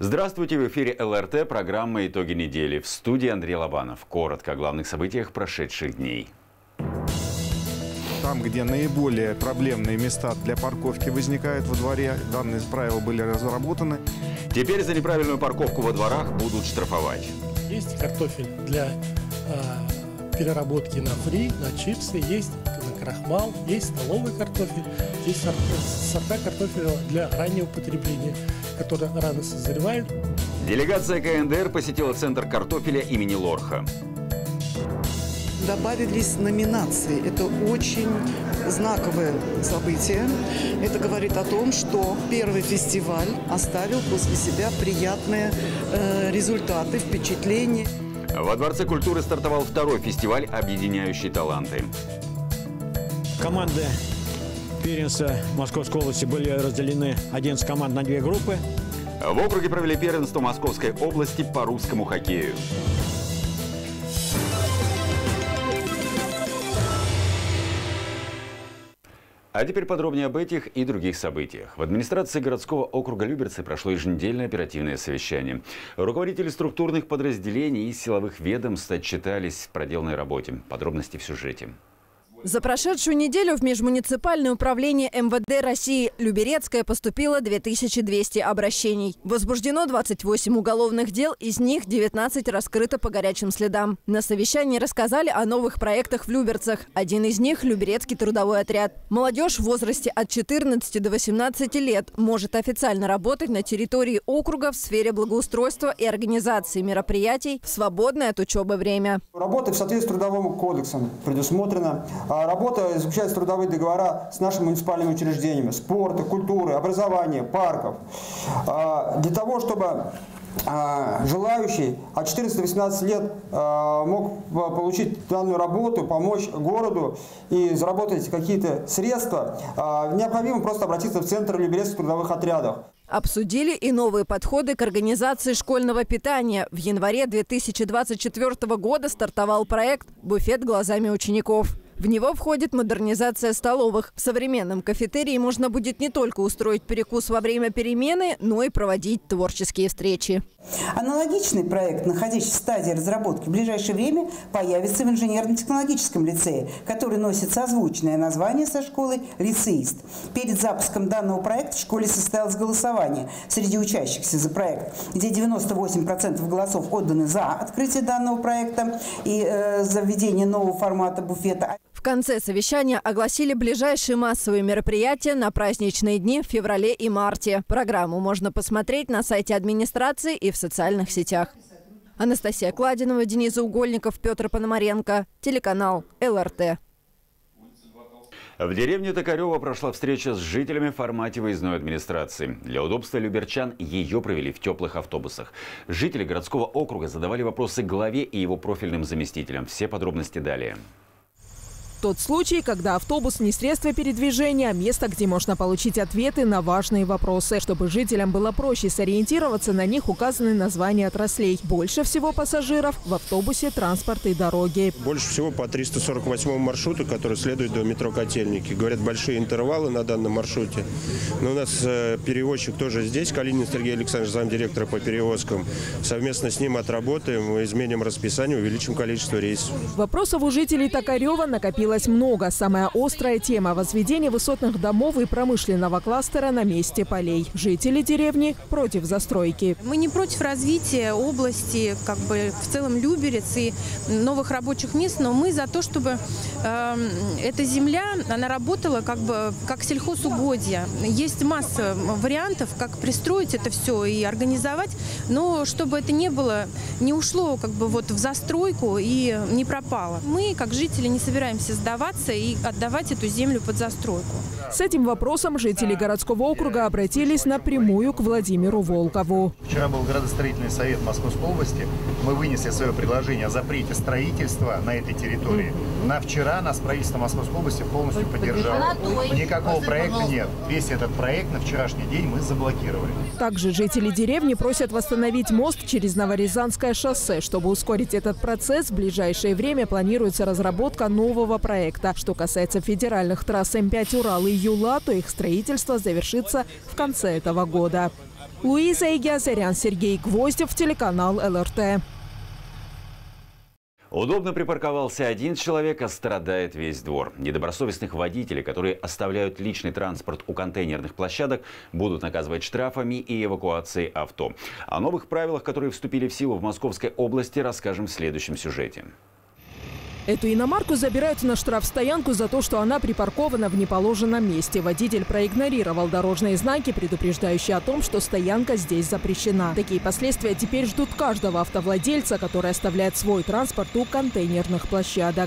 Здравствуйте, в эфире ЛРТ, программа «Итоги недели». В студии Андрей Лобанов. Коротко о главных событиях прошедших дней. Там, где наиболее проблемные места для парковки возникают во дворе, данные правила были разработаны. Теперь за неправильную парковку во дворах будут штрафовать. Есть картофель для переработки на фри, на чипсы, есть на крахмал, есть столовый картофель, есть сорта картофеля для раннего потребления, который рано созревает. Делегация КНДР посетила центр картофеля имени Лорха. Добавились номинации. Это очень знаковое событие. Это говорит о том, что первый фестиваль оставил после себя приятные результаты, впечатления. Во Дворце культуры стартовал второй фестиваль «Объединяющие таланты». Команды первенства Московской области были разделены 11 команд на 2 группы. В округе провели первенство Московской области по русскому хоккею. А теперь подробнее об этих и других событиях. В администрации городского округа Люберцы прошло еженедельное оперативное совещание. Руководители структурных подразделений и силовых ведомств отчитались в проделанной работе. Подробности в сюжете. За прошедшую неделю в межмуниципальное управление МВД России Люберецкое поступило 2200 обращений. Возбуждено 28 уголовных дел, из них 19 раскрыто по горячим следам. На совещании рассказали о новых проектах в Люберцах. Один из них – Люберецкий трудовой отряд. Молодежь в возрасте от 14 до 18 лет может официально работать на территории округа в сфере благоустройства и организации мероприятий в свободное от учебы время. Работа в соответствии с Трудовым кодексом предусмотрена. Работа заключает трудовые договора с нашими муниципальными учреждениями спорта, культуры, образования, парков. Для того, чтобы желающий от 14 до 18 лет мог получить данную работу, помочь городу и заработать какие-то средства, необходимо просто обратиться в центр Люберецких трудовых отрядов. Обсудили и новые подходы к организации школьного питания. В январе 2024 года стартовал проект «Буфет глазами учеников». В него входит модернизация столовых. В современном кафетерии можно будет не только устроить перекус во время перемены, но и проводить творческие встречи. Аналогичный проект, находящийся в стадии разработки, в ближайшее время появится в инженерно-технологическом лицее, который носит созвучное название со школой «Лицеист». Перед запуском данного проекта в школе состоялось голосование среди учащихся за проект, где 98% голосов отданы за открытие данного проекта и за введение нового формата буфета. В конце совещания огласили ближайшие массовые мероприятия на праздничные дни в феврале и марте. Программу можно посмотреть на сайте администрации и в социальных сетях. Анастасия Кладинова, Денис Угольников, Петр Пономаренко. Телеканал ЛРТ. В деревне Токарева прошла встреча с жителями в формате выездной администрации. Для удобства люберчан ее провели в теплых автобусах. Жители городского округа задавали вопросы главе и его профильным заместителям. Все подробности далее. Тот случай, когда автобус не средство передвижения, а место, где можно получить ответы на важные вопросы. Чтобы жителям было проще сориентироваться, на них указаны названия отраслей. Больше всего пассажиров в автобусе «Транспорт и дороги». Больше всего по 348 маршруту, который следует до метро Котельники. Говорят, большие интервалы на данном маршруте. Но у нас перевозчик тоже здесь, Калинин Сергей Александрович, замдиректора по перевозкам. Совместно с ним отработаем, изменим расписание, увеличим количество рейсов. Вопросов у жителей Токарева накопилось много. Самая острая тема – возведение высотных домов и промышленного кластера на месте полей. Жители деревни против застройки. Мы не против развития области, в целом Люберец и новых рабочих мест, но мы за то, чтобы эта земля, она работала как сельхозугодье. Есть масса вариантов, как пристроить это все и организовать, но чтобы это не ушло в застройку и не пропало. Мы, как жители, не собираемся сдаваться и отдавать эту землю под застройку. С этим вопросом жители городского округа обратились напрямую к Владимиру Волкову. Вчера был градостроительный совет Московской области. Мы вынесли свое предложение о запрете строительства на этой территории. На вчера нас правительство Московской области полностью поддержало. Никакого проекта нет. Весь этот проект на вчерашний день мы заблокировали. Также жители деревни просят восстановить мост через Новорязанское шоссе. Чтобы ускорить этот процесс, в ближайшее время планируется разработка нового проекта. Что касается федеральных трасс М5 Урал и Юла, то их строительство завершится в конце этого года. Луиза Игиазарян, Сергей Гвоздев, телеканал ЛРТ. Удобно припарковался один человек, а страдает весь двор. Недобросовестных водителей, которые оставляют личный транспорт у контейнерных площадок, будут наказывать штрафами и эвакуацией авто. О новых правилах, которые вступили в силу в Московской области, расскажем в следующем сюжете. Эту иномарку забирают на штрафстоянку за то, что она припаркована в неположенном месте. Водитель проигнорировал дорожные знаки, предупреждающие о том, что стоянка здесь запрещена. Такие последствия теперь ждут каждого автовладельца, который оставляет свой транспорт у контейнерных площадок.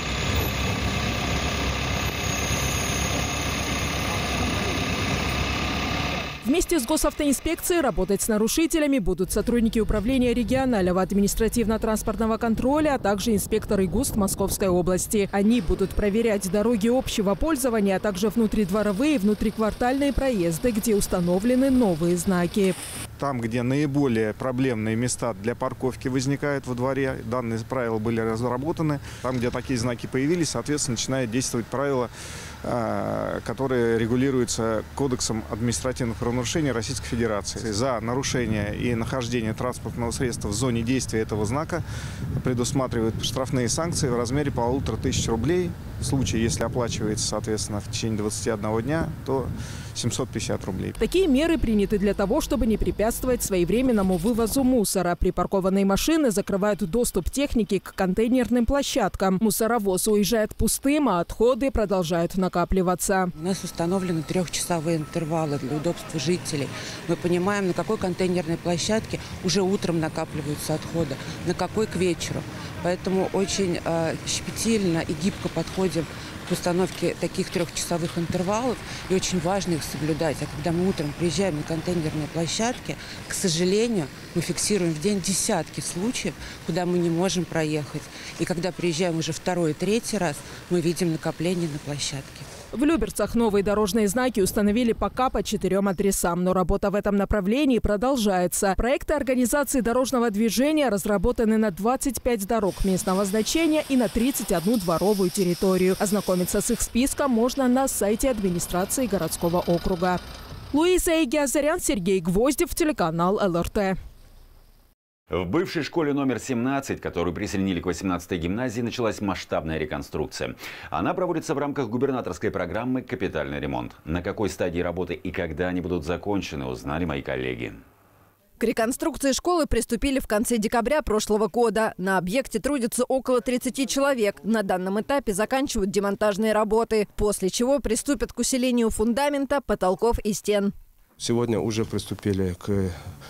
Вместе с госавтоинспекцией работать с нарушителями будут сотрудники управления регионального административно-транспортного контроля, а также инспекторы ГУСТ Московской области. Они будут проверять дороги общего пользования, а также внутридворовые и внутриквартальные проезды, где установлены новые знаки. Там, где наиболее проблемные места для парковки возникают во дворе, данные правила были разработаны. Там, где такие знаки появились, соответственно, начинает действовать правило, которые регулируются Кодексом административных правонарушений Российской Федерации. За нарушение и нахождение транспортного средства в зоне действия этого знака предусматривают штрафные санкции в размере 1500 рублей. В случае, если оплачивается, соответственно, в течение 21 дня, то 750 рублей. Такие меры приняты для того, чтобы не препятствовать своевременному вывозу мусора. Припаркованные машины закрывают доступ техники к контейнерным площадкам. Мусоровоз уезжает пустым, а отходы продолжают накапливаться. У нас установлены 3-часовые интервалы для удобства жителей. Мы понимаем, на какой контейнерной площадке уже утром накапливаются отходы, на какой к вечеру. Поэтому очень щепетильно и гибко подходим к установке таких 3-часовых интервалов. И очень важно их соблюдать. А когда мы утром приезжаем на контейнерные площадки, к сожалению, мы фиксируем в день десятки случаев, куда мы не можем проехать. И когда приезжаем уже 2-й и 3-й раз, мы видим накопление на площадке. В Люберцах новые дорожные знаки установили пока по 4 адресам, но работа в этом направлении продолжается. Проекты организации дорожного движения разработаны на 25 дорог местного значения и на 31 дворовую территорию. Ознакомиться с их списком можно на сайте администрации городского округа. Луиза Игиазарян, Сергей Гвоздев, телеканал ЛРТ. В бывшей школе номер 17, которую присоединили к 18-й гимназии, началась масштабная реконструкция. Она проводится в рамках губернаторской программы «Капитальный ремонт». На какой стадии работы и когда они будут закончены, узнали мои коллеги. К реконструкции школы приступили в конце декабря прошлого года. На объекте трудится около 30 человек. На данном этапе заканчивают демонтажные работы, после чего приступят к усилению фундамента, потолков и стен. Сегодня уже приступили к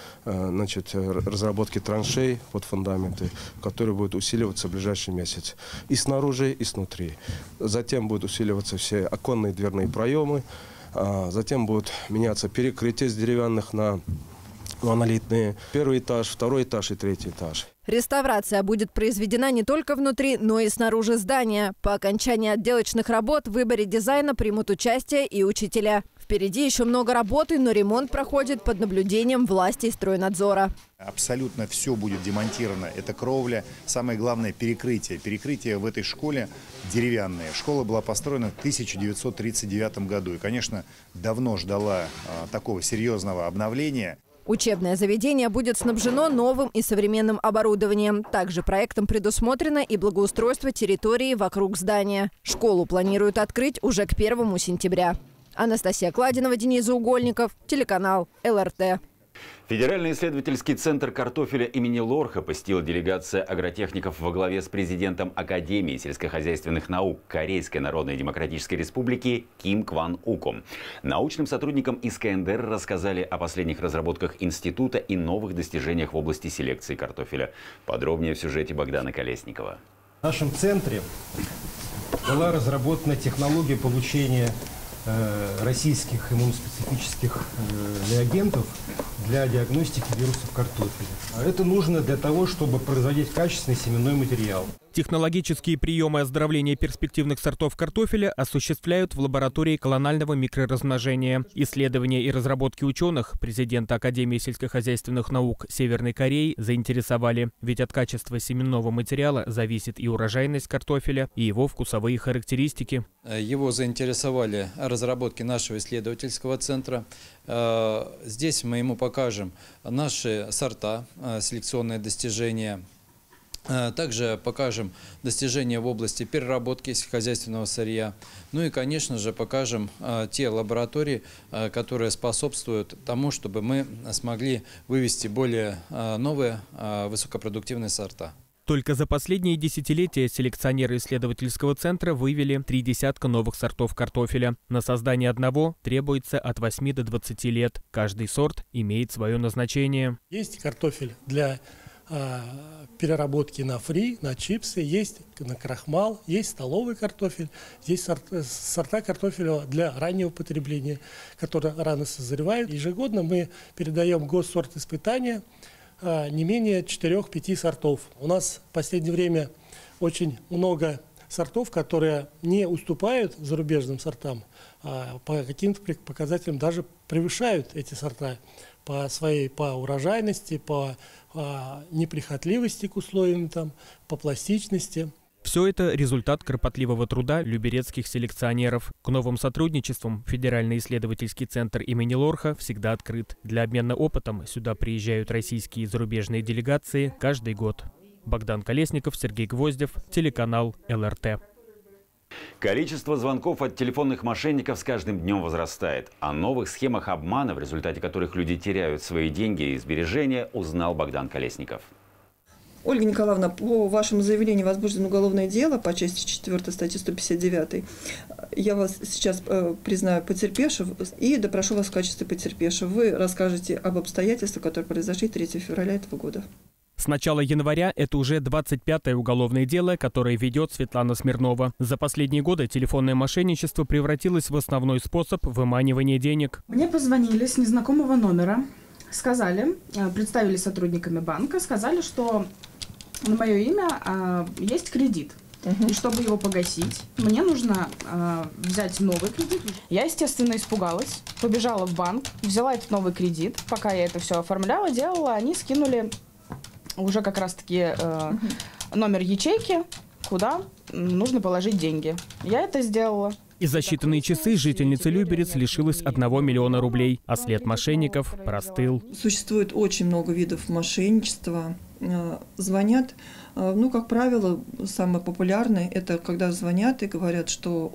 разработке траншей под фундаменты, которые будут усиливаться в ближайший месяц. И снаружи, и снутри. Затем будут усиливаться все оконные дверные проемы. Затем будут меняться перекрытия с деревянных на монолитные. 1-й этаж, 2-й этаж и 3-й этаж. Реставрация будет произведена не только внутри, но и снаружи здания. По окончании отделочных работ в выборе дизайна примут участие и учителя. Впереди еще много работы, но ремонт проходит под наблюдением властей стройнадзора. Абсолютно все будет демонтировано. Это кровля, самое главное перекрытие. Перекрытие в этой школе деревянное. Школа была построена в 1939 году и, конечно, давно ждала такого серьезного обновления. Учебное заведение будет снабжено новым и современным оборудованием. Также проектом предусмотрено и благоустройство территории вокруг здания. Школу планируют открыть уже к 1 сентября. Анастасия Кладинова, Денис Заугольников, телеканал ЛРТ. Федеральный исследовательский центр картофеля имени Лорха посетила делегация агротехников во главе с президентом Академии сельскохозяйственных наук Корейской Народно-Демократической Республики Ким Кван Уком. Научным сотрудникам из КНДР рассказали о последних разработках института и новых достижениях в области селекции картофеля. Подробнее в сюжете Богдана Колесникова. В нашем центре была разработана технология получения российских иммуноспецифических реагентов для диагностики вирусов картофеля. Это нужно для того, чтобы производить качественный семенной материал. Технологические приемы оздоровления перспективных сортов картофеля осуществляют в лаборатории колонального микроразмножения. Исследования и разработки ученых президента Академии сельскохозяйственных наук Северной Кореи заинтересовали. Ведь от качества семенного материала зависит и урожайность картофеля, и его вкусовые характеристики. Его заинтересовали разработки нашего исследовательского центра. Здесь мы ему покажем наши сорта, селекционные достижения. Также покажем достижения в области переработки сельскохозяйственного сырья. Ну и, конечно же, покажем те лаборатории, которые способствуют тому, чтобы мы смогли вывести более новые высокопродуктивные сорта. Только за последние десятилетия селекционеры исследовательского центра вывели 30 новых сортов картофеля. На создание одного требуется от 8 до 20 лет. Каждый сорт имеет свое назначение. Есть картофель для переработки на фри, на чипсы, есть на крахмал, есть столовый картофель, есть сорта картофеля для раннего потребления, которые рано созревают. Ежегодно мы передаем госсорт испытания не менее 4-5 сортов. У нас в последнее время очень много сортов, которые не уступают зарубежным сортам, а по каким-то показателям даже превышают эти сорта по урожайности, по неприхотливости к условиям, по пластичности. Все это результат кропотливого труда люберецких селекционеров. К новым сотрудничествам Федеральный исследовательский центр имени Лорха всегда открыт. Для обмена опытом сюда приезжают российские и зарубежные делегации каждый год. Богдан Колесников, Сергей Гвоздев, телеканал ЛРТ. Количество звонков от телефонных мошенников с каждым днем возрастает. О новых схемах обмана, в результате которых люди теряют свои деньги и сбережения, узнал Богдан Колесников. Ольга Николаевна, по вашему заявлению возбуждено уголовное дело по части 4 статьи 159. Я вас сейчас признаю потерпевшим и допрошу вас в качестве потерпевшего. Вы расскажете об обстоятельствах, которые произошли 3 февраля этого года. С начала января это уже 25-е уголовное дело, которое ведет Светлана Смирнова. За последние годы телефонное мошенничество превратилось в основной способ выманивания денег. Мне позвонили с незнакомого номера, сказали, представили сотрудниками банка, сказали, что на мое имя есть кредит. И чтобы его погасить, мне нужно взять новый кредит. Я, естественно, испугалась, побежала в банк, взяла этот новый кредит. Пока я это все оформляла, делала, они скинули уже как раз-таки номер ячейки, куда нужно положить деньги. Я это сделала. И за считанные часы жительница Люберец лишилась 1 миллиона рублей, а след мошенников простыл. Существует очень много видов мошенничества. Звонят, как правило, самое популярное – это когда звонят и говорят, что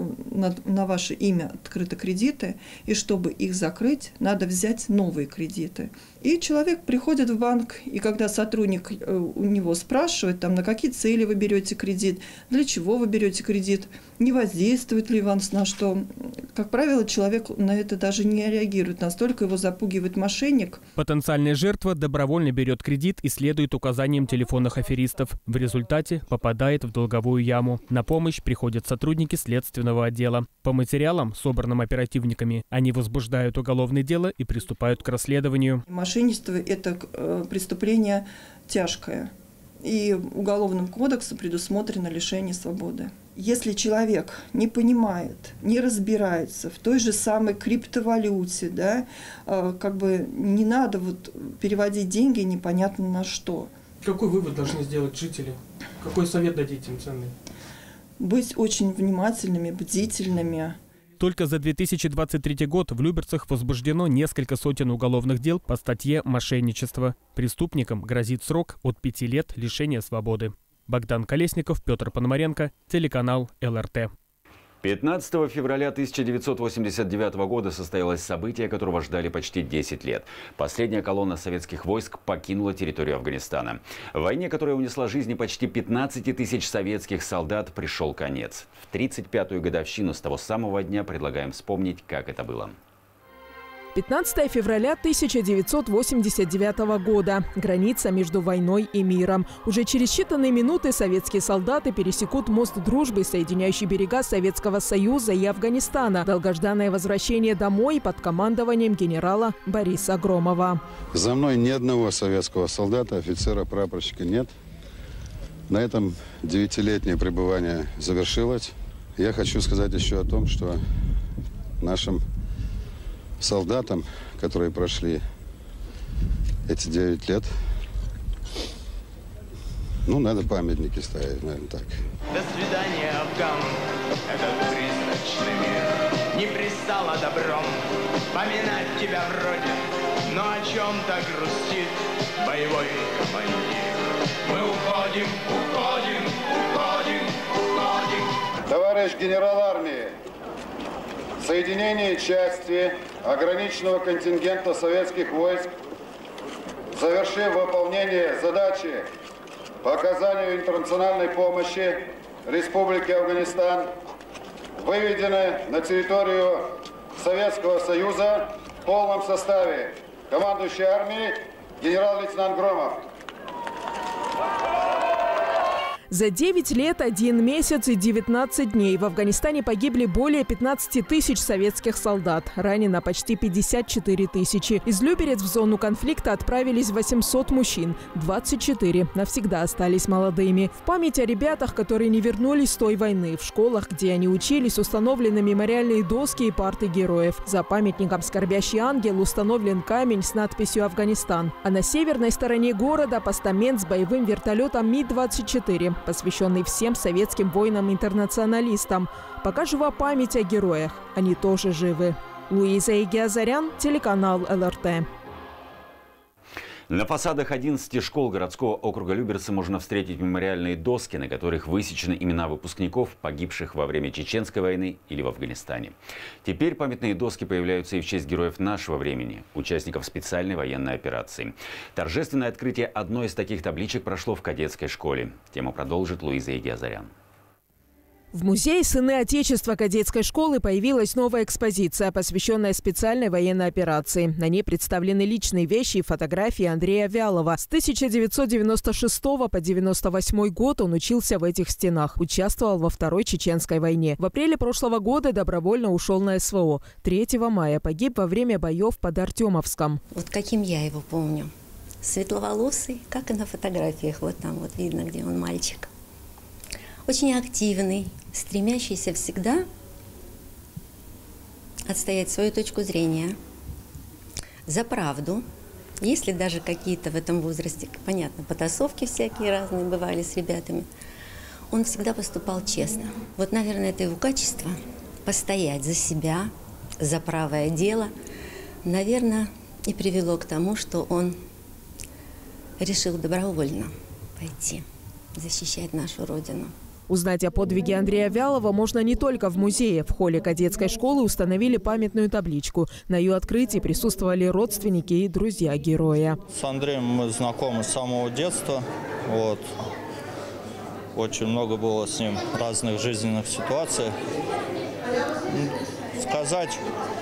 на ваше имя открыты кредиты, и чтобы их закрыть, надо взять новые кредиты. И человек приходит в банк, и когда сотрудник у него спрашивает, на какие цели вы берете кредит, для чего вы берете кредит, не воздействует ли вам на что, как правило, человек на это даже не реагирует, настолько его запугивает мошенник. Потенциальная жертва добровольно берет кредит и следует указаниям телефонных аферистов. В результате попадает в долговую яму. На помощь приходят сотрудники следственного отдела. По материалам, собранным оперативниками, они возбуждают уголовное дело и приступают к расследованию. Мошенничество – это преступление тяжкое. И Уголовным кодексом предусмотрено лишение свободы. Если человек не понимает, не разбирается в той же самой криптовалюте, не надо переводить деньги непонятно на что. Какой вывод должны сделать жители? Какой совет дадите им ценный? Быть очень внимательными, бдительными. Только за 2023 год в Люберцах возбуждено несколько сотен уголовных дел по статье «Мошенничество». Преступникам грозит срок от 5 лет лишения свободы. Богдан Колесников, Петр Пономаренко, телеканал ЛРТ. 15 февраля 1989 года состоялось событие, которого ждали почти 10 лет. Последняя колонна советских войск покинула территорию Афганистана. В войне, которая унесла жизни почти 15 тысяч советских солдат, пришел конец. В 35-ю годовщину с того самого дня предлагаем вспомнить, как это было. 15 февраля 1989 года. Граница между войной и миром. Уже через считанные минуты советские солдаты пересекут мост дружбы, соединяющий берега Советского Союза и Афганистана. Долгожданное возвращение домой под командованием генерала Бориса Громова. За мной ни одного советского солдата, офицера, прапорщика нет. На этом 9-летнее пребывание завершилось. Я хочу сказать еще о том, что нашим солдатам, которые прошли эти 9 лет, Ну, надо памятники ставить, наверное, так. До свидания, Афган, этот призрачный мир. Не пристало добром поминать тебя вроде, но о чем-то грустит боевой командир. Мы уходим, уходим, уходим, уходим. Товарищ генерал армии, соединение части ограниченного контингента советских войск, завершив выполнение задачи по оказанию интернациональной помощи Республике Афганистан, выведены на территорию Советского Союза в полном составе. Командующий армией генерал-лейтенант Громов. За 9 лет, 1 месяц и 19 дней в Афганистане погибли более 15 тысяч советских солдат. Ранено почти 54 тысячи. Из Люберец в зону конфликта отправились 800 мужчин. 24 навсегда остались молодыми. В память о ребятах, которые не вернулись с той войны, в школах, где они учились, установлены мемориальные доски и парты героев. За памятником «Скорбящий ангел» установлен камень с надписью «Афганистан». А на северной стороне города постамент с боевым вертолетом Ми-24. Посвященный всем советским воинам-интернационалистам. Пока жива память о героях, они тоже живы. Луиза Игиазарян, телеканал ЛРТ. На фасадах 11 школ городского округа Люберцы можно встретить мемориальные доски, на которых высечены имена выпускников, погибших во время Чеченской войны или в Афганистане. Теперь памятные доски появляются и в честь героев нашего времени, участников специальной военной операции. Торжественное открытие одной из таких табличек прошло в кадетской школе. Тему продолжит Луиза Игиазарян. В музее «Сыны Отечества» кадетской школы появилась новая экспозиция, посвященная специальной военной операции. На ней представлены личные вещи и фотографии Андрея Вялова. С 1996 по 1998 год он учился в этих стенах. Участвовал во Второй Чеченской войне. В апреле прошлого года добровольно ушел на СВО. 3 мая погиб во время боев под Артемовском. Вот каким я его помню. Светловолосый, как и на фотографиях. Вот там вот видно, где он мальчик. Очень активный, стремящийся всегда отстоять свою точку зрения за правду. Если даже какие-то в этом возрасте, понятно, потасовки всякие разные бывали с ребятами, он всегда поступал честно. Вот, наверное, это его качество – постоять за себя, за правое дело, наверное, и привело к тому, что он решил добровольно пойти защищать нашу Родину. Узнать о подвиге Андрея Вялова можно не только в музее. В холле кадетской школы установили памятную табличку. На ее открытии присутствовали родственники и друзья героя. С Андреем мы знакомы с самого детства. Вот. Очень много было с ним разных жизненных ситуаций. Сказать,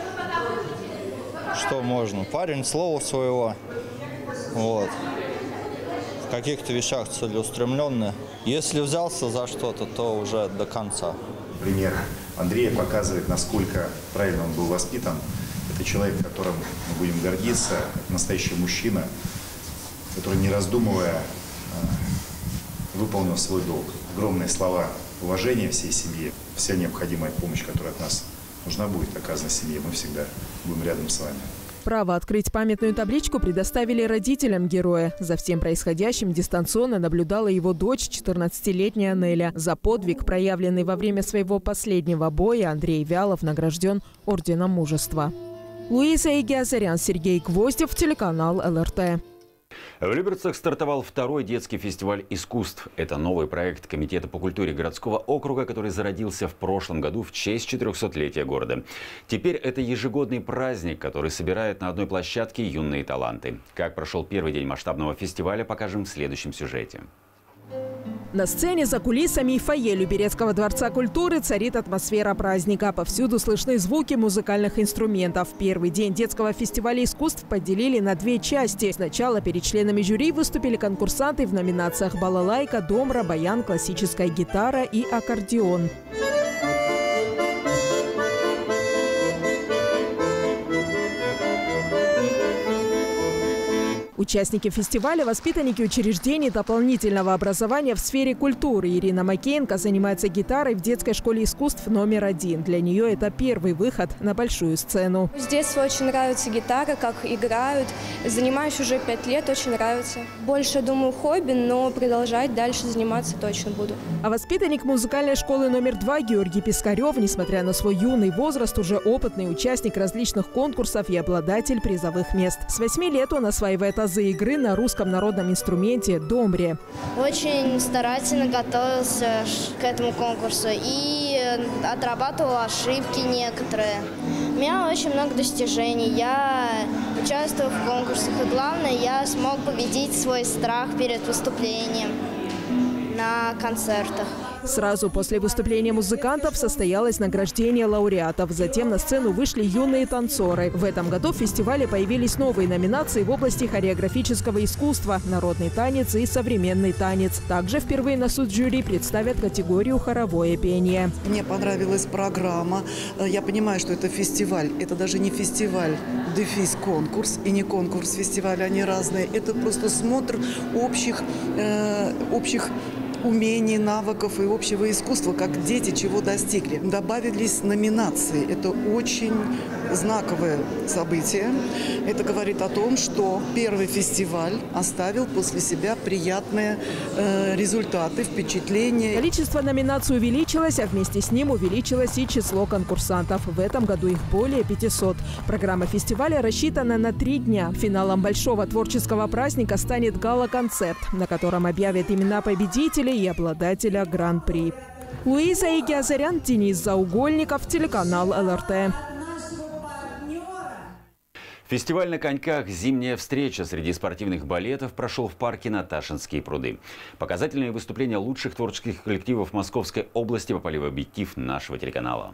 что можно. Парень слова своего. Вот. В каких-то вещах целеустремленный. Если взялся за что-то, то уже до конца. Пример Андрея показывает, насколько правильно он был воспитан. Это человек, которым мы будем гордиться, настоящий мужчина, который, не раздумывая, выполнил свой долг. Огромные слова уважения всей семье, вся необходимая помощь, которая от нас нужна будет оказана семье, мы всегда будем рядом с вами. Право открыть памятную табличку предоставили родителям героя. За всем происходящим дистанционно наблюдала его дочь, 14-летняя Неля. За подвиг, проявленный во время своего последнего боя, Андрей Вялов награжден Орденом Мужества. Луиза Игиазарян, Сергей Гвоздев, телеканал ЛРТ. В Люберцах стартовал второй детский фестиваль искусств. Это новый проект Комитета по культуре городского округа, который зародился в прошлом году в честь 400-летия города. Теперь это ежегодный праздник, который собирает на одной площадке юные таланты. Как прошел первый день масштабного фестиваля, покажем в следующем сюжете. На сцене, за кулисами и фойе Люберецкого дворца культуры царит атмосфера праздника. Повсюду слышны звуки музыкальных инструментов. Первый день детского фестиваля искусств поделили на две части. Сначала перед членами жюри выступили конкурсанты в номинациях балалайка, домра, баян, классическая гитара и аккордеон. Участники фестиваля – воспитанники учреждений дополнительного образования в сфере культуры. Ирина Макеенко занимается гитарой в детской школе искусств номер 1. Для нее это первый выход на большую сцену. С детства очень нравится гитара, как играют. Занимаюсь уже 5 лет, очень нравится. Больше, думаю, хобби, но продолжать дальше заниматься точно буду. А воспитанник музыкальной школы номер 2 Георгий Пискарев, несмотря на свой юный возраст, уже опытный участник различных конкурсов и обладатель призовых мест. С 8 лет он осваивает азы игры на русском народном инструменте домбре. Очень старательно готовился к этому конкурсу и отрабатывал ошибки некоторые. У меня очень много достижений. Я участвую в конкурсах, и главное, я смог победить свой страх перед выступлением на концертах. Сразу после выступления музыкантов состоялось награждение лауреатов. Затем на сцену вышли юные танцоры. В этом году в фестивале появились новые номинации в области хореографического искусства, народный танец и современный танец. Также впервые на суд жюри представят категорию хоровое пение. Мне понравилась программа. Я понимаю, что это фестиваль. Это даже не фестиваль, дефис конкурс и не конкурс фестиваля. Они разные. Это просто смотр общих умений, навыков и общего искусства, как дети чего достигли. Добавились номинации. Это очень знаковое событие. Это говорит о том, что первый фестиваль оставил после себя приятные результаты, впечатления. Количество номинаций увеличилось, а вместе с ним увеличилось и число конкурсантов. В этом году их более 500. Программа фестиваля рассчитана на 3 дня. Финалом большого творческого праздника станет гала-концерт, на котором объявят имена победителей и обладателя гран-при. Луиза Игиазарян, Денис Заугольников, телеканал ЛРТ. Фестиваль на коньках «Зимняя встреча» среди спортивных балетов прошел в парке Наташинские пруды. Показательные выступления лучших творческих коллективов Московской области попали в объектив нашего телеканала.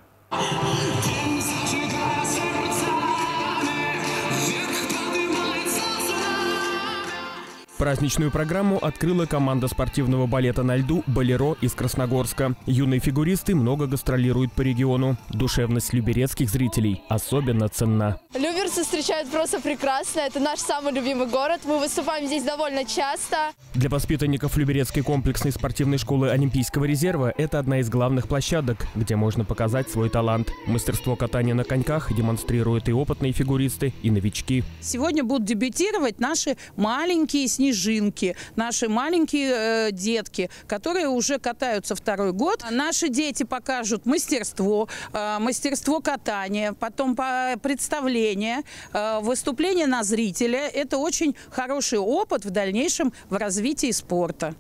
Праздничную программу открыла команда спортивного балета на льду «Болеро» из Красногорска. Юные фигуристы много гастролируют по региону. Душевность люберецких зрителей особенно ценна. Люберцы встречают просто прекрасно. Это наш самый любимый город. Мы выступаем здесь довольно часто. Для воспитанников Люберецкой комплексной спортивной школы Олимпийского резерва это одна из главных площадок, где можно показать свой талант. Мастерство катания на коньках демонстрируют и опытные фигуристы, и новички. Сегодня будут дебютировать наши маленькие снежинки, наши маленькие детки, которые уже катаются 2-й год. Наши дети покажут мастерство катания, потом представление, выступление на зрителя. Это очень хороший опыт в дальнейшем в развитии спорта.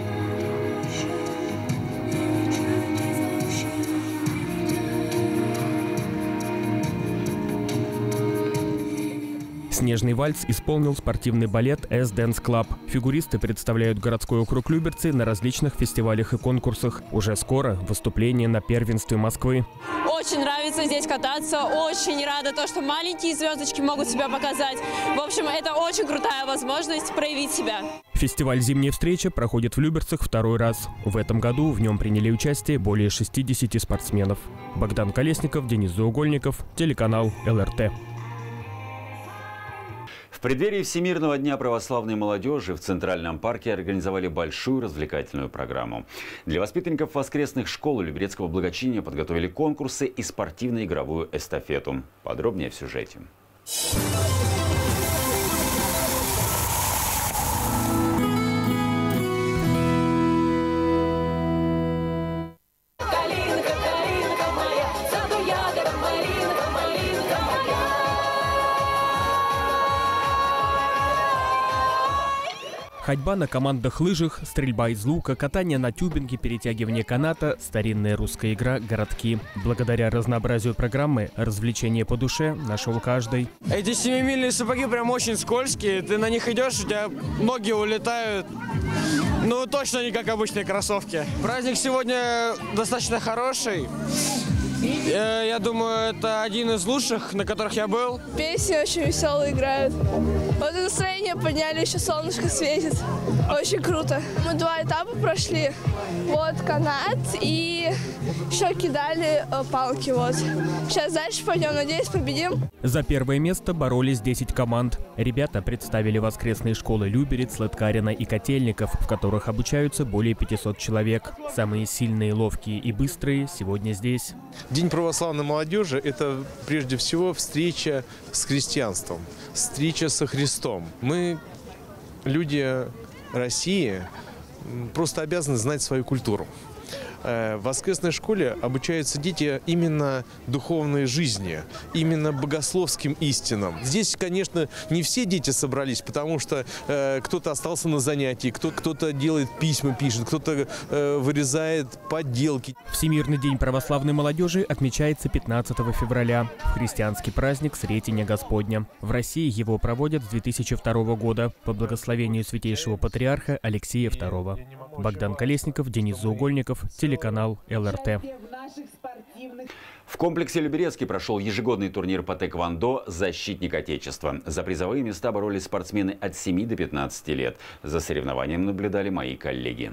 «Снежный вальс» исполнил спортивный балет «S-Dance Club». Фигуристы представляют городской округ Люберцы на различных фестивалях и конкурсах. Уже скоро выступление на первенстве Москвы. Очень нравится здесь кататься, очень рада то, что маленькие звездочки могут себя показать. В общем, это очень крутая возможность проявить себя. Фестиваль «Зимняя встреча» проходит в Люберцах 2-й раз. В этом году в нем приняли участие более 60 спортсменов. Богдан Колесников, Денис Заугольников, телеканал ЛРТ. В преддверии Всемирного дня православной молодежи в Центральном парке организовали большую развлекательную программу. Для воспитанников воскресных школ Люберецкого благочиния подготовили конкурсы и спортивно-игровую эстафету. Подробнее в сюжете. Ходьба на командных лыжах, стрельба из лука, катание на тюбинге, перетягивание каната, старинная русская игра «Городки». Благодаря разнообразию программы развлечения по душе нашел каждый. Эти 7-мильные сапоги прям очень скользкие. Ты на них идешь, у тебя ноги улетают. Ну, точно не как обычные кроссовки. Праздник сегодня достаточно хороший. Я думаю, это один из лучших, на которых я был. Песни очень веселые играют. Вот и настроение подняли, еще солнышко светит. Очень круто. Мы 2 этапа прошли. Вот канат и еще кидали палки. Вот. Сейчас дальше пойдем, надеюсь, победим. За первое место боролись 10 команд. Ребята представили воскресные школы Люберец, Лыткарино и Котельников, в которых обучаются более 500 человек. Самые сильные, ловкие и быстрые сегодня здесь. День православной молодежи – это прежде всего встреча с христианством, встреча со Христом. Мы, люди России, просто обязаны знать свою культуру. В воскресной школе обучаются дети именно духовной жизни, именно богословским истинам. Здесь, конечно, не все дети собрались, потому что кто-то остался на занятии, кто-то делает письма, пишет, кто-то вырезает подделки. Всемирный день православной молодежи отмечается 15 февраля. В христианский праздник Сретения Господня. В России его проводят с 2002 года по благословению святейшего патриарха Алексея II. Богдан Колесников, Денис Заугольников, телеканал ЛРТ. В комплексе Люберецкий прошел ежегодный турнир по тэквондо «Защитник Отечества». За призовые места боролись спортсмены от 7 до 15 лет. За соревнованием наблюдали мои коллеги.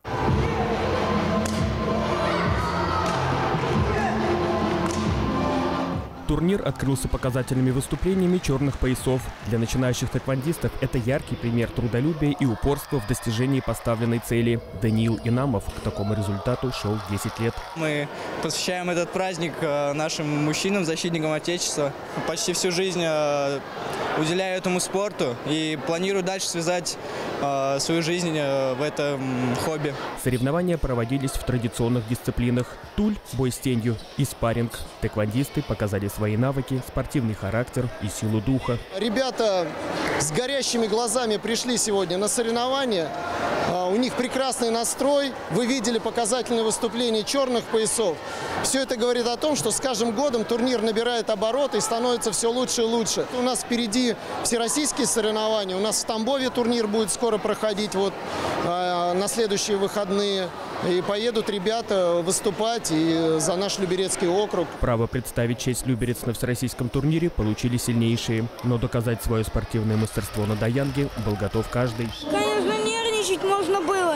Турнир открылся показательными выступлениями черных поясов. Для начинающих тэквондистов это яркий пример трудолюбия и упорства в достижении поставленной цели. Даниил Инамов к такому результату шел 10 лет. Мы посвящаем этот праздник нашим мужчинам, защитникам Отечества. Почти всю жизнь уделяю этому спорту и планирую дальше связать свою жизнь в этом хобби. Соревнования проводились в традиционных дисциплинах: туль, бой с тенью и спарринг. Тэквондисты показали свои навыки, спортивный характер и силу духа. Ребята с горящими глазами пришли сегодня на соревнования. У них прекрасный настрой. Вы видели показательные выступления черных поясов. Все это говорит о том, что с каждым годом турнир набирает обороты и становится все лучше и лучше. У нас впереди всероссийские соревнования. У нас в Тамбове турнир будет скоро проходить на следующие выходные. И поедут ребята выступать и за наш Люберецкий округ. Право представить честь Люберец на всероссийском турнире получили сильнейшие. Но доказать свое спортивное мастерство на Даянге был готов каждый. Конечно, нервничать можно было.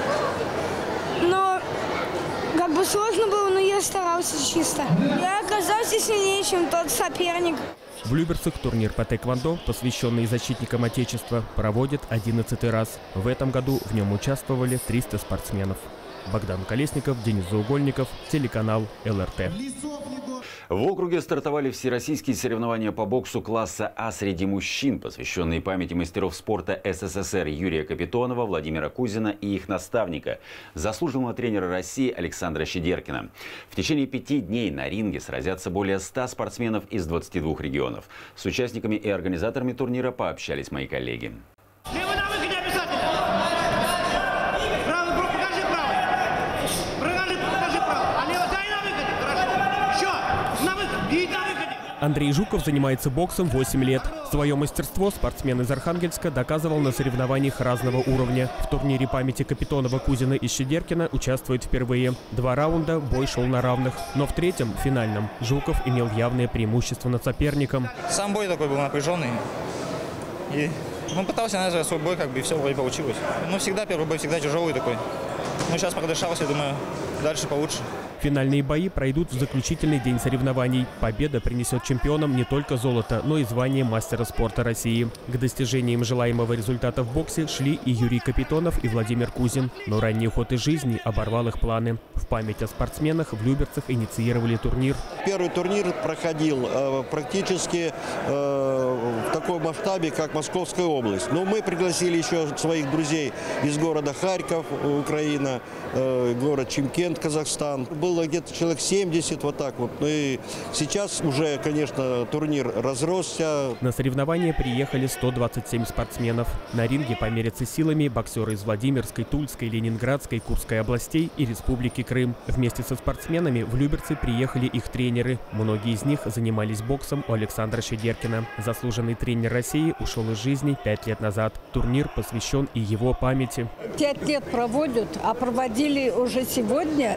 Но как бы сложно было, но я старался чисто. Я оказался сильнее, чем тот соперник. В Люберцах турнир по тэквондо, посвященный защитникам Отечества, проводят 11-й раз. В этом году в нем участвовали 300 спортсменов. Богдан Колесников, Денис Заугольников, телеканал ЛРТ. В округе стартовали всероссийские соревнования по боксу класса А среди мужчин, посвященные памяти мастеров спорта СССР Юрия Капитонова, Владимира Кузина и их наставника, заслуженного тренера России Александра Щедеркина. В течение 5 дней на ринге сразятся более 100 спортсменов из 22 регионов. С участниками и организаторами турнира пообщались мои коллеги. Андрей Жуков занимается боксом 8 лет. Свое мастерство спортсмен из Архангельска доказывал на соревнованиях разного уровня. В турнире памяти Капитонова, Кузина и Щедеркина участвует впервые. 2 раунда бой шел на равных. Но в третьем, финальном, Жуков имел явное преимущество над соперником. Сам бой такой был напряженный. И пытался навязать свой бой, и все вроде получилось. Всегда первый бой всегда тяжелый такой. Сейчас продышался, думаю, дальше получше. Финальные бои пройдут в заключительный день соревнований. Победа принесет чемпионам не только золото, но и звание мастера спорта России. К достижениям желаемого результата в боксе шли и Юрий Капитонов, и Владимир Кузин. Но ранний ход из жизни оборвал их планы. В память о спортсменах в Люберцах инициировали турнир. Первый турнир проходил практически в таком масштабе, как Московская область. Но мы пригласили еще своих друзей из города Харьков, Украина, город Чимкент, Казахстан. Было где-то человек 70, вот так вот. Ну и сейчас уже, конечно, турнир разросся. На соревнования приехали 127 спортсменов. На ринге померятся силами боксеры из Владимирской, Тульской, Ленинградской, Курской областей и Республики Крым. Вместе со спортсменами в Люберцы приехали их тренеры. Многие из них занимались боксом у Александра Щедеркина. Заслуженный тренер России, ушел из жизни 5 лет назад. Турнир посвящен и его памяти. 5 лет проводят, а проводили уже сегодня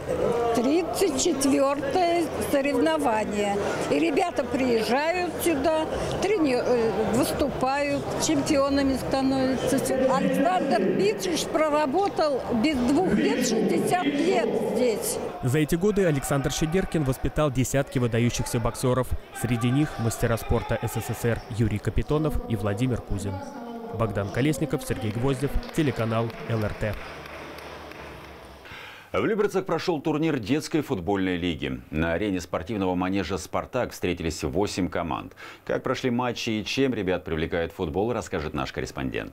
34-е соревнование. И ребята приезжают сюда, выступают, чемпионами становятся. Александр Дмитриевич проработал без 2 лет 60 лет здесь. За эти годы Александр Щедеркин воспитал десятки выдающихся боксеров. Среди них мастера спорта СССР Юрий Капитонов и Владимир Кузин. Богдан Колесников, Сергей Гвоздев, телеканал ЛРТ. В Люберцах прошел турнир детской футбольной лиги. На арене спортивного манежа «Спартак» встретились 8 команд. Как прошли матчи и чем ребят привлекает футбол, расскажет наш корреспондент.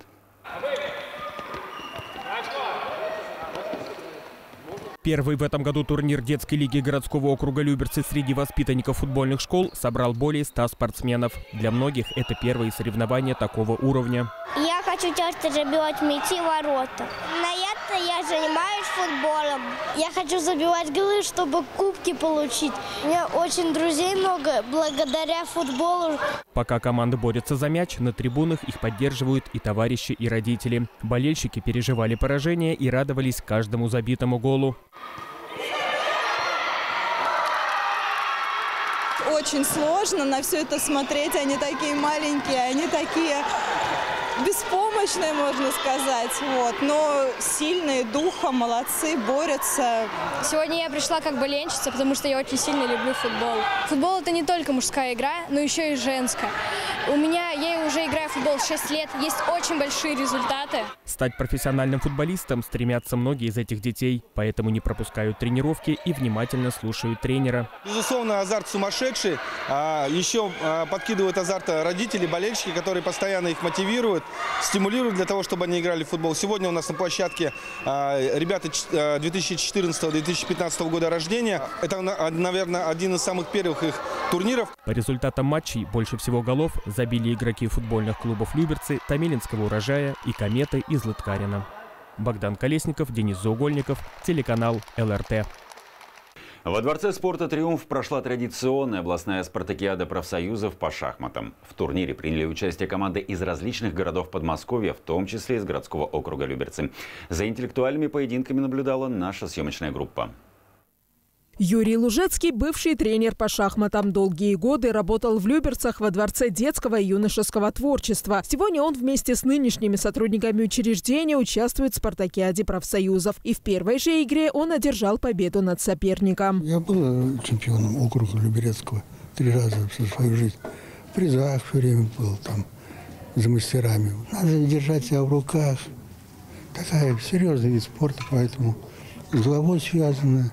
Первый в этом году турнир детской лиги городского округа Люберцы среди воспитанников футбольных школ собрал более 100 спортсменов. Для многих это первые соревнования такого уровня. Я хочу часто забивать мячи в ворота. На это я занимаюсь футболом. Я хочу забивать голы, чтобы кубки получить. У меня очень друзей много благодаря футболу. Пока команды борются за мяч, на трибунах их поддерживают и товарищи, и родители. Болельщики переживали поражение и радовались каждому забитому голу. Очень сложно на все это смотреть. Они такие маленькие, они такие беспомощные, можно сказать. Но сильные духом, молодцы, борются. Сегодня я пришла как болельщица, потому что я очень сильно люблю футбол. Футбол – это не только мужская игра, но еще и женская. Я уже играю в футбол 6 лет, есть очень большие результаты. Стать профессиональным футболистом стремятся многие из этих детей, поэтому не пропускают тренировки и внимательно слушают тренера. Безусловно, азарт сумасшедший. Еще подкидывают азарт родители, болельщики, которые постоянно их мотивируют, стимулируют для того, чтобы они играли в футбол. Сегодня у нас на площадке ребята 2014-2015 года рождения. Это, наверное, один из самых первых их турниров. По результатам матчей больше всего голов забили игроки футбольных клубов Люберцы, Томилинского урожая и Кометы из Лыткарина. Богдан Колесников, Денис Заугольников, телеканал ЛРТ. Во Дворце спорта «Триумф» прошла традиционная областная спартакиада профсоюзов по шахматам. В турнире приняли участие команды из различных городов Подмосковья, в том числе из городского округа Люберцы. За интеллектуальными поединками наблюдала наша съемочная группа. Юрий Лужецкий – бывший тренер по шахматам. Долгие годы работал в Люберцах во Дворце детского и юношеского творчества. Сегодня он вместе с нынешними сотрудниками учреждения участвует в спартакиаде профсоюзов. И в первой же игре он одержал победу над соперником. Я был чемпионом округа Люберецкого 3 раза за свою жизнь. В призах все время был там за мастерами. Надо держать себя в руках. Такая серьезный вид спорта, поэтому с головой связано.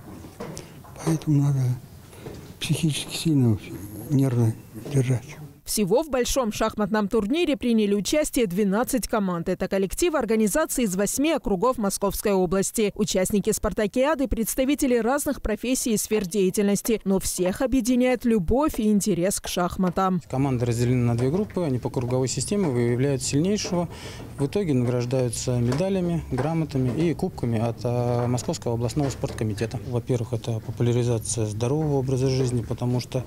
Поэтому надо психически сильно, нервно держать. Всего в большом шахматном турнире приняли участие 12 команд. Это коллективы организаций из 8 округов Московской области. Участники спартакиады – представители разных профессий и сфер деятельности. Но всех объединяет любовь и интерес к шахматам. Команды разделены на 2 группы. Они по круговой системе выявляют сильнейшего. В итоге награждаются медалями, грамотами и кубками от Московского областного спорткомитета. Во-первых, это популяризация здорового образа жизни, потому что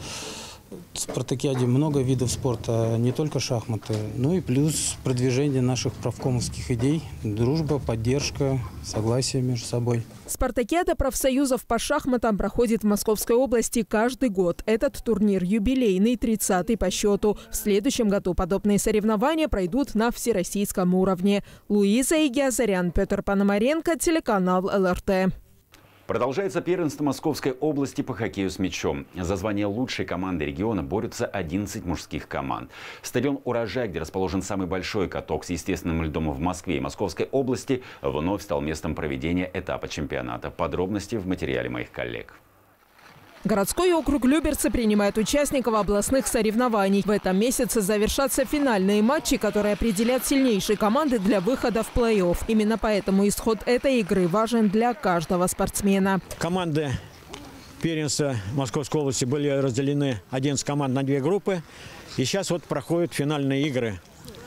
в спартакиаде много видов спорта, не только шахматы, ну и плюс продвижение наших правкомовских идей, дружба, поддержка, согласие между собой. Спартакиада профсоюзов по шахматам проходит в Московской области каждый год. Этот турнир юбилейный, 30-й по счету. В следующем году подобные соревнования пройдут на всероссийском уровне. Луиза Игиазарян, Петр Пономаренко, телеканал ЛРТ. Продолжается первенство Московской области по хоккею с мячом. За звание лучшей команды региона борются 11 мужских команд. Стадион «Урожай», где расположен самый большой каток с естественным льдом в Москве и Московской области, вновь стал местом проведения этапа чемпионата. Подробности в материале моих коллег. Городской округ Люберцы принимает участников областных соревнований. В этом месяце завершатся финальные матчи, которые определят сильнейшие команды для выхода в плей-офф. Именно поэтому исход этой игры важен для каждого спортсмена. Команды первенства Московской области были разделены 11 команд на 2 группы. И сейчас вот проходят финальные игры.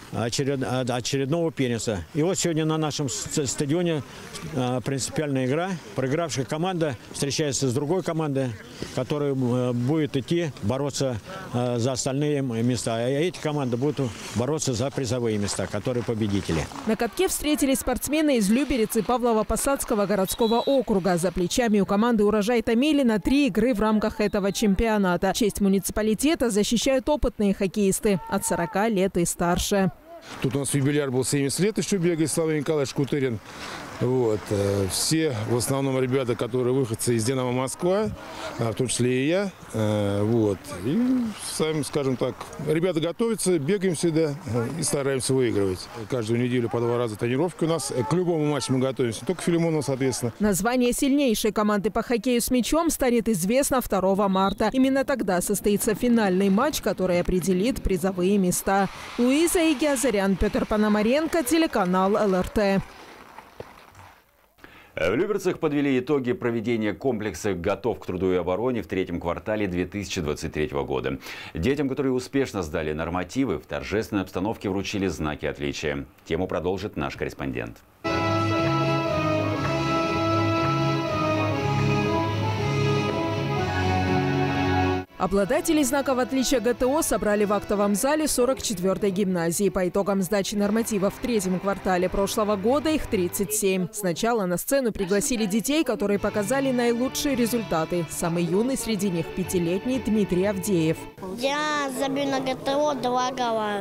очередного первенца. И вот сегодня на нашем стадионе принципиальная игра. Проигравшая команда встречается с другой командой, которая будет идти бороться за остальные места. А эти команды будут бороться за призовые места, которые победители. На катке встретились спортсмены из Люберицы Павлово-Посадского городского округа. За плечами у команды «Урожай Томилина» 3 игры в рамках этого чемпионата. Честь муниципалитета защищают опытные хоккеисты от 40 лет и старше. Тут у нас юбиляр был 70 лет, еще бегает Слава Николаевич Кутырин. Вот. Все, в основном, ребята, которые выходцы из «Динамо Москва», в том числе и я. Вот. И сами, скажем так, ребята готовятся, бегаем сюда и стараемся выигрывать. Каждую неделю по 2 раза тренировки у нас. К любому матчу мы готовимся, только Филимонов, соответственно. Название сильнейшей команды по хоккею с мячом станет известно 2 марта. Именно тогда состоится финальный матч, который определит призовые места. Луиза Игиазарян, Петр Пономаренко, телеканал ЛРТ. В Люберцах подвели итоги проведения комплекса «Готов к труду и обороне» в 3-м квартале 2023 года. Детям, которые успешно сдали нормативы, в торжественной обстановке вручили знаки отличия. Тему продолжит наш корреспондент. Обладателей знаков отличия ГТО собрали в актовом зале 44-й гимназии. По итогам сдачи нормативов в 3-м квартале прошлого года их 37. Сначала на сцену пригласили детей, которые показали наилучшие результаты. Самый юный среди них 5-летний Дмитрий Авдеев. Я забил на ГТО 2 гола.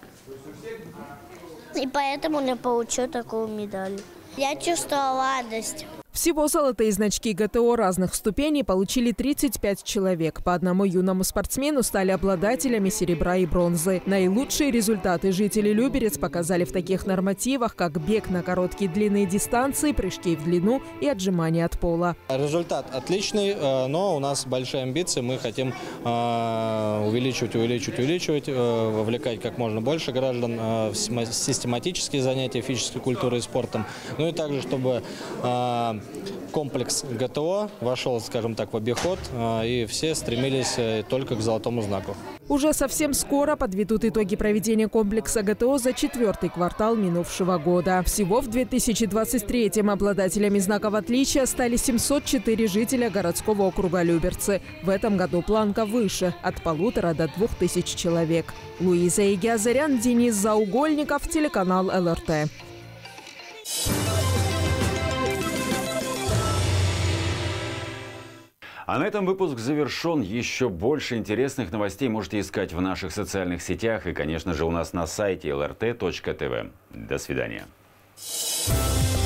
И поэтому я получил такую медаль. Я чувствовала радость. Всего золотые значки ГТО разных ступеней получили 35 человек. По одному юному спортсмену стали обладателями серебра и бронзы. Наилучшие результаты жители Люберец показали в таких нормативах, как бег на короткие длинные дистанции, прыжки в длину и отжимания от пола. Результат отличный, но у нас большие амбиции. Мы хотим увеличивать, вовлекать как можно больше граждан в систематические занятия физической культурой и спортом. Ну и также, чтобы комплекс ГТО вошел, скажем так, в обиход, и все стремились только к золотому знаку. Уже совсем скоро подведут итоги проведения комплекса ГТО за 4-й квартал минувшего года. Всего в 2023-м обладателями знаков отличия стали 704 жителя городского округа Люберцы. В этом году планка выше – от 1500 до 2000 человек. Луиза Игиазарян, Денис Заугольников, телеканал ЛРТ. А на этом выпуск завершен. Еще больше интересных новостей можете искать в наших социальных сетях и, конечно же, у нас на сайте lrt.tv. До свидания.